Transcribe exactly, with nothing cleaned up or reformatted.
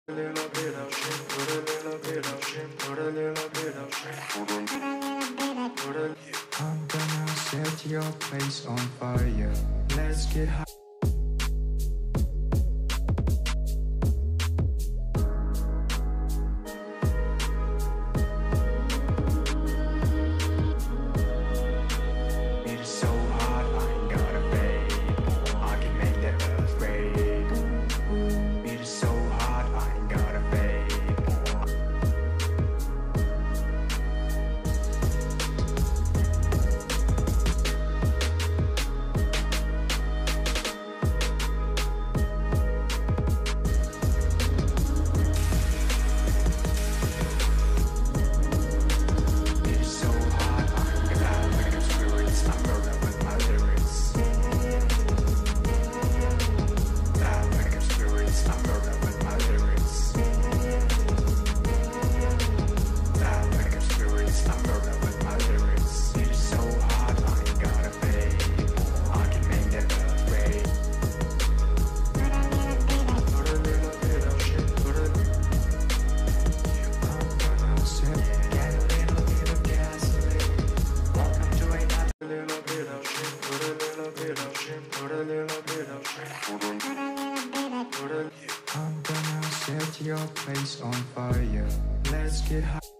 little bit of shit, put a little bit of shit, put a little bit of shit, put a I'm gonna set your place on fire. Let's get high. I'm gonna set your place on fire. Let's get high.